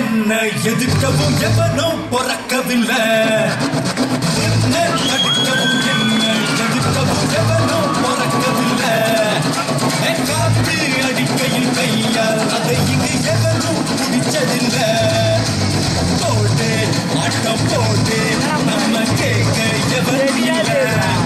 என்ன எதிர்க்கவும் எவனும் பொறக்கவில்லை தடுக்கவும் என்ன எதிர்க்கவும் எவனும் பொறக்கவில்லை காத்து அடிக்கையில் கையால் அதை இங்கு எவனும் பிடிச்சதில்லை போடு ஆட்டம் போடு நம்ம கேட்க எவரும் இல்லை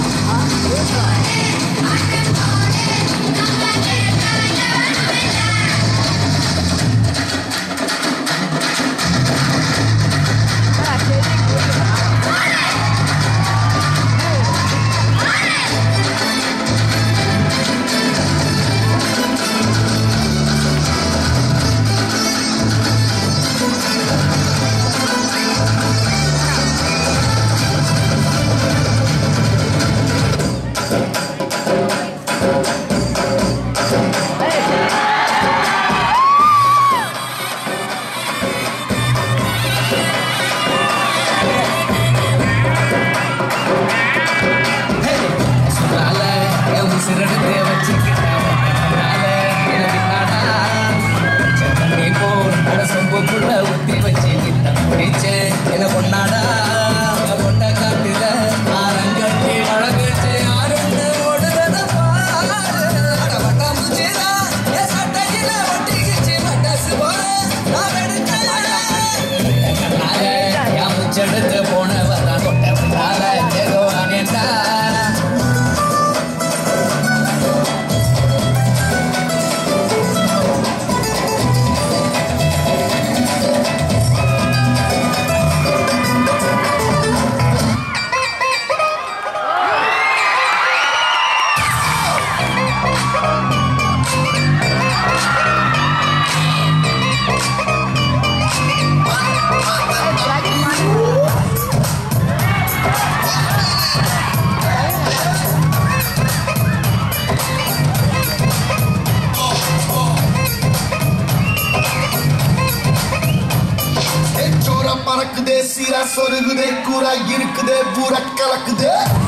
சீரா சொருகுதே கூரா இருக்குதே பூரா கலக்குதே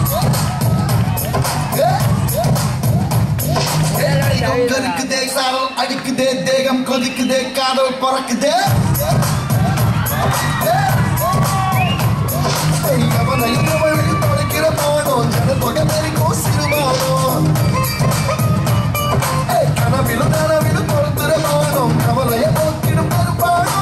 இருக்குதே சாரல் அடிக்குதே தேகம் கொதிக்குதே காதல் பறக்குதே தொலைக்கிற மானோ ஜன தொகை தெரிக்கும் சிறுமானோ கனவிலும் நனவிலும் பொறுத்துற மானோம் கவலைய போக்கிடும் பெருமானோ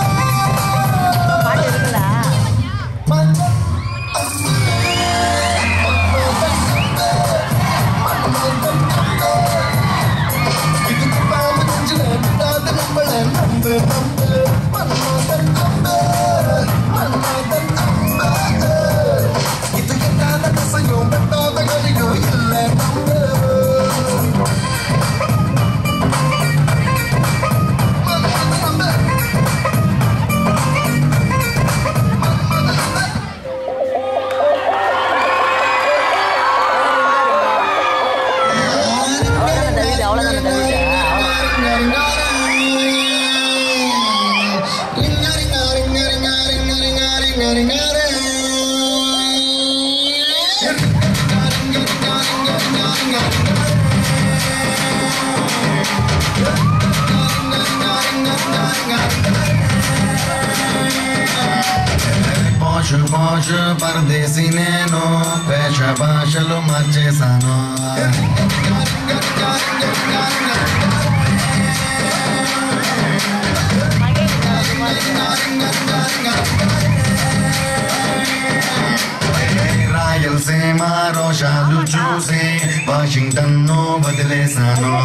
परदेसी नैनो पेशा भाषलो मचे सानो रायल से मारो शालू चूसे वाशिंगटन नो बदले सानो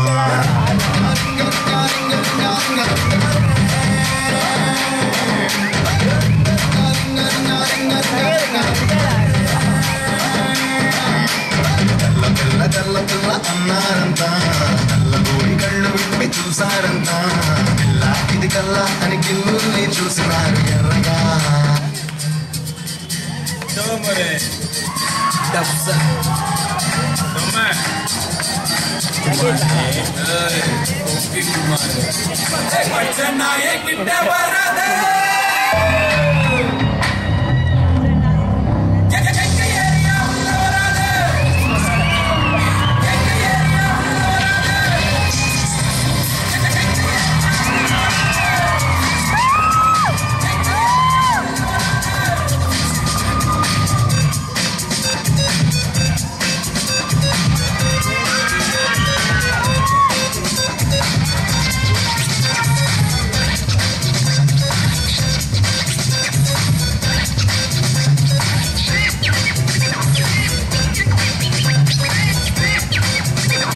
తెల్ల తెల్ల అన్నారంతా నల్లబోడి కళ్ళు విప్పి చూసారంతా పిల్ల ఇది కల్లా అని కిల్లుల్ని చూసినారు ఎర్రగా నాయకిట్ట వరదే